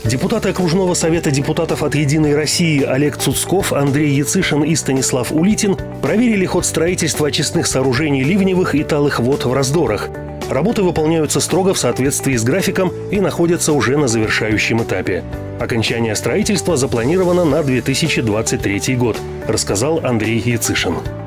Депутаты окружного совета депутатов от «Единой России» Олег Цуцков, Андрей Яцишин и Станислав Улитин проверили ход строительства очистных сооружений ливневых и талых вод в Раздорах. Работы выполняются строго в соответствии с графиком и находятся уже на завершающем этапе. Окончание строительства запланировано на 2023 год, рассказал Андрей Яцишин.